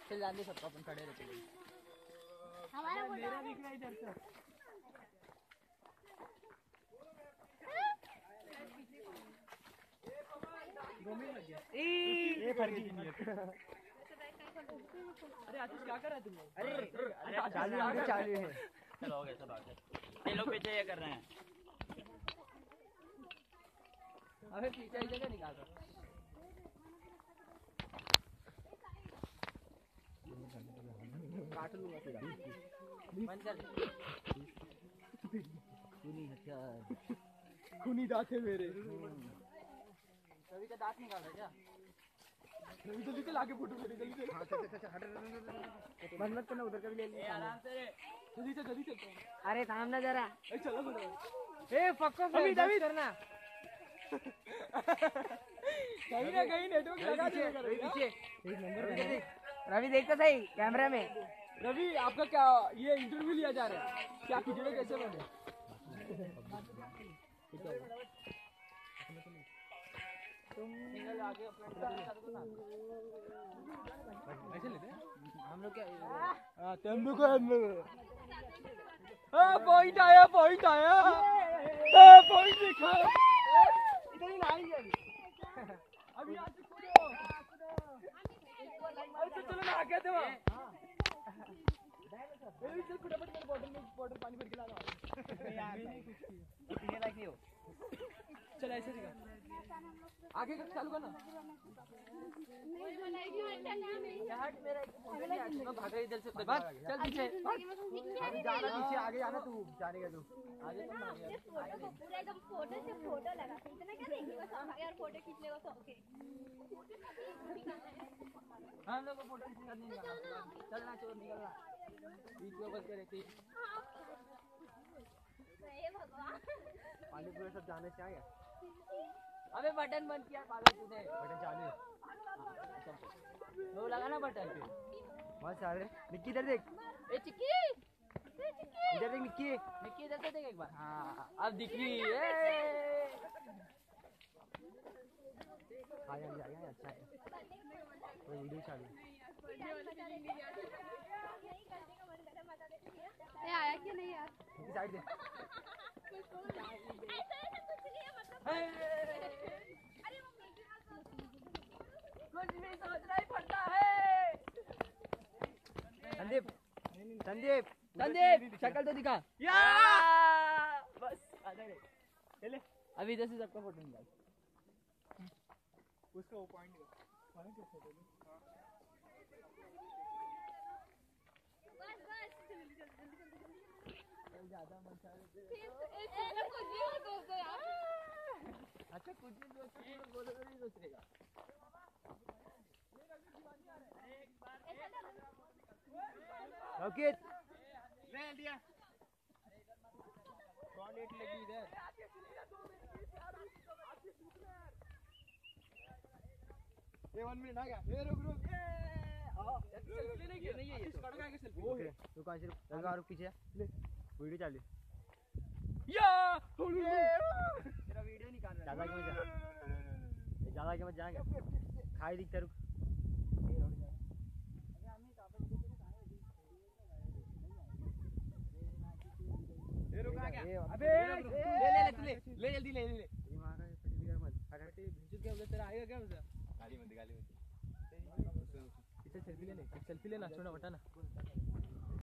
चल जान दे सबको, अपन खड़े रहते हैं। हमारा मेरा दिख रहा है इधर से। ये फर्जी नहीं है। अरे आशीष क्या कर रहा है तुम? अरे चालू है। चलो हो गया, चलो आगे। ये लोग पीछे ये कर रहे हैं। अबे पीछे ही जगह निकाल दो। काट लूंगा पूरा। बंद कर। खूनी दांत है मेरे। रवि का दांत निकाल रहा है क्या? रवि जल्दी चल आगे फोटो ले जल्दी से। हां चल हट। बंद मत करना, उधर का भी ले ले। आराम से जल्दी चल। अरे थाम ना जरा। ए चलो बोलो। ए पक्को अभी करना। कहीं ना कहीं नेटवर्क लगा देगा। रवि पीछे एक नंबर देख। रवि देखता सही कैमरा में। रवि आपका क्या ये इंटरव्यू लिया जा रहा है क्या? वीडियो कैसे बने? तुम निकल आगे अपना ऐसे लेते हैं हम लोग क्या? हां तेंदु को पॉइंट आया पॉइंट दिखा। इधर ही लाएंगे अभी यहाँ से कूदो। अच्छा चलो ना आगे थे वहाँ। चल फटाफट मेरे बॉटल पानी भर के ला दो। पीने लायक नहीं हो। चल ऐसे दिखा आगे का चालू करना। हट मेरा मैं भागा इधर से। भाग चल पीछे। अभी जाना पीछे, आगे जाना तू। जाने का तू आगे तो पूरा एकदम फोटो से फोटो लगा इतना क्या देंगे बस यार फोटो खींच ले बस। ओके हम लोग को फोटो खींचना नहीं निकालना। चलना चोर निकलना बीच में बस के रहती। हे भगवान पानी पूरे सब जाने से आ गया। अबे बटन बंद किया पागल तूने। बटन चालू है। वो लगा ना बटन पे। बहुत सारे। निक्की इधर देख। ए चिक्की इधर देख निक्की। निक्की इधर से देख एक बार। हाँ अब दिख रही है। आया अच्छा है। तो वीडियो चालू है। ए आया कि नहीं यार? निक्की साइड दे। कुछ भी सोचना ही पड़ता है। संदीप शक्ल तो दिखा। बस ले अभी इधर से सबका फोटो निकाल। उसका वो पॉइंट फोटो ज्यादा मन अच्छा कुछ भी बोलो तो नहीं सोचेगा। ओके ले दिया कौन डेट लगी इधर। ये 1 मिनट आ गया। ये रुक सेल्फी नहीं है ये तो कट गया सेल्फी। ओके तू कहां से रुक पीछे ले वीडियो चालू। या तेरा वीडियो निकाल रहा है। ज्यादा के मत जाएगा। खाई दिखता रुक। ये रुक आ गया। अबे ले जल्दी ले ये मारा पटिया मत हटे भिजू क्या बोले तेरा आएगा क्या उसे? गाली मत इसे सेल्फी ले सेल्फी लेना छोड़ना बटा ना।